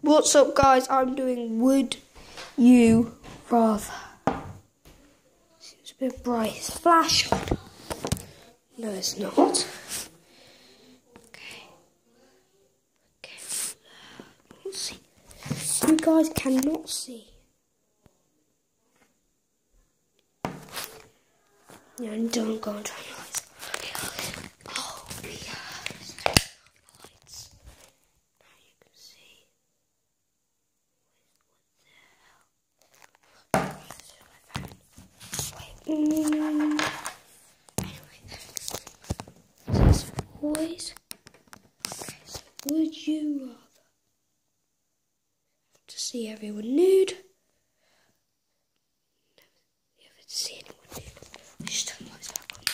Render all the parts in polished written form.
What's up, guys? I'm doing Would You Rather. Seems a bit bright. It's flash on. No, it's not. Okay. Let's see. You guys cannot see. Yeah, and don't go and turn the lights. Oh, yes. Turn off the lights. Now you can see. Anyway, this boys. Okay, so would you rather to see everyone nude? Never to see anyone nude. Just turn the lights back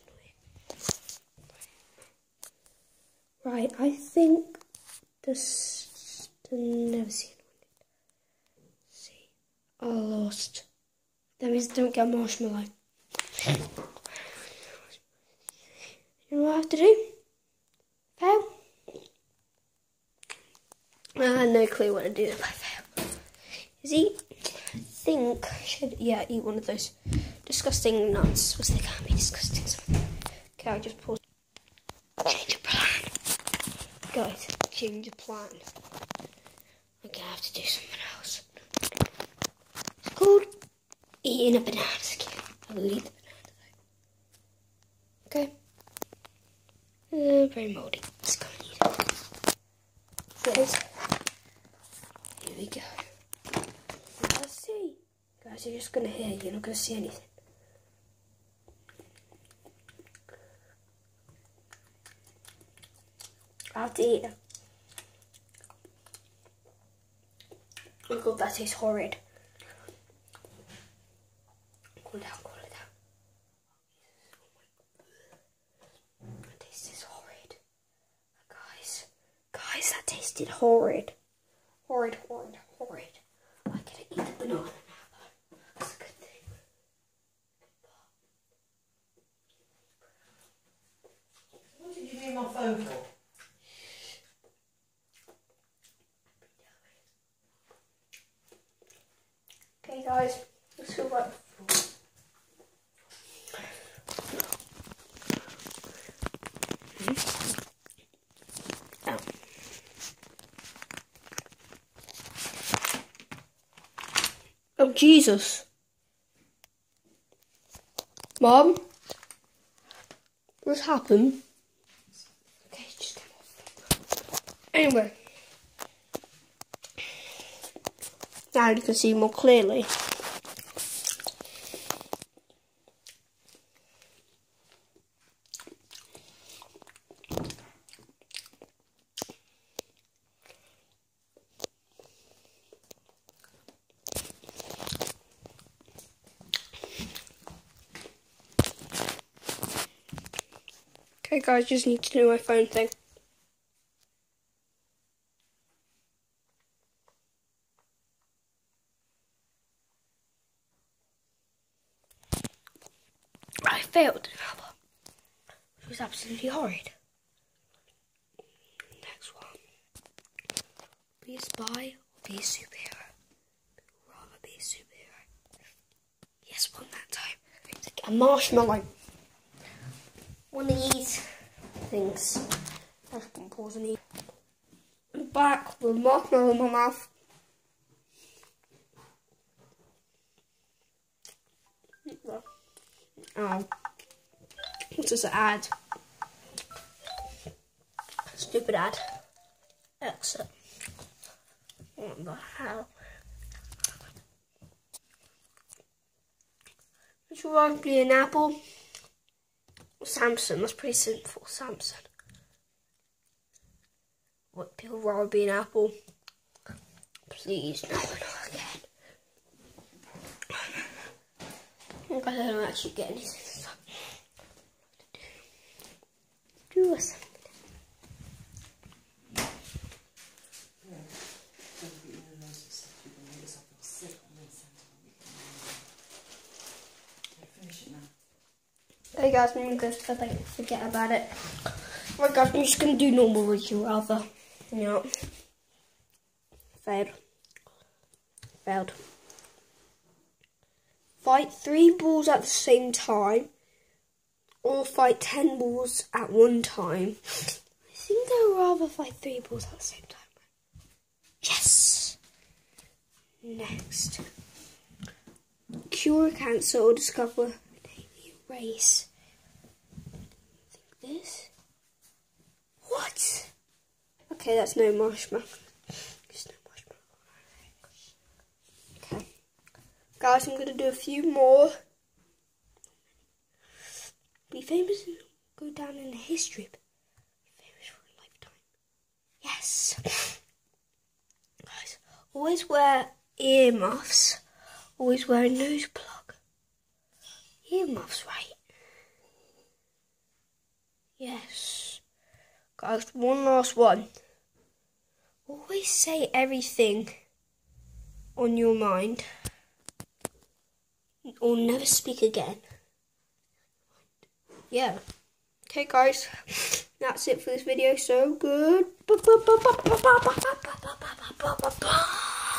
on. Right, I think this to never see anyone nude. See, I lost. That means don't get marshmallow. You know what I have to do? Fail. I had no clue what to do if I fail. I think I should, eat one of those disgusting nuts. They can't be disgusting. Okay, I'll just pause. Change of plan. Guys, change of plan. I'm gonna have to do something else. It's called eating a banana skin. I will eat the banana though. Okay. Very mouldy. Let's go and eat it. Guys, here we go. Let's see. Guys, you're just gonna hear. You're not gonna see anything. I have to eat it. Oh god, that tastes horrid. Cool it down. That tastes horrid. Guys, that tasted horrid. Horrid. I can eat the banana now though. That's a good thing. What did you need my phone for? Okay guys, let's go back. Oh Jesus. Mom? What's happened? Okay, just come off. Anyway. Now you can see more clearly. Okay guys, just need to do my phone thing. I failed, which was absolutely horrid. Next one. Be a spy or be a superhero? Rather be a superhero. Yes, one that time. It's like a marshmallow. One of these things. I just gonna pause and eat. I'm back with marshmallow in my mouth. What's this ad? Stupid ad. Exit. What the hell? Would you rather be an apple? Samson, that's pretty simple. Samson. What, people rather be an apple? Please, no, not again. I don't actually get anything. Do us. Hey guys, I'm gonna forget about it. Right guys, I'm just gonna do normal Would You Rather. You know, Failed. Failed. Fight 3 balls at the same time, or fight 10 balls at one time. I think I would rather fight 3 balls at the same time. Yes! Next. Cure cancer or discover an alien race. I think this. What? Okay, that's no marshmallow. There's no marshmallow. Okay. Guys, I'm going to do a few more. Be famous and go down in history. Be famous for a lifetime. Yes. Guys, always wear earmuffs. Always wear a nose plug. Earmuffs, right? Yes. Guys, one last one. Always say everything on your mind. Or never speak again. Yeah. Okay, guys. That's it for this video. So good. Bye.